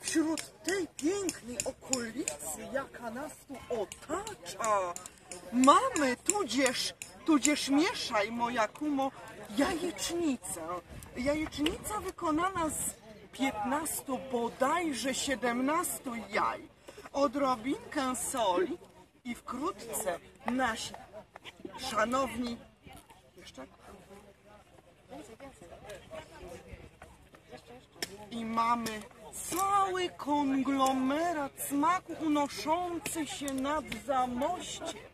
wśród tej pięknej okolicy, jaka nas tu otacza, mamy tudzież mieszaj, moja kumo, jajecznicę. Jajecznica wykonana z 15, bodajże 17 jaj, odrobinkę soli i wkrótce nasi szanowni... Jeszcze? I mamy cały konglomerat smaku unoszący się nad zamościem.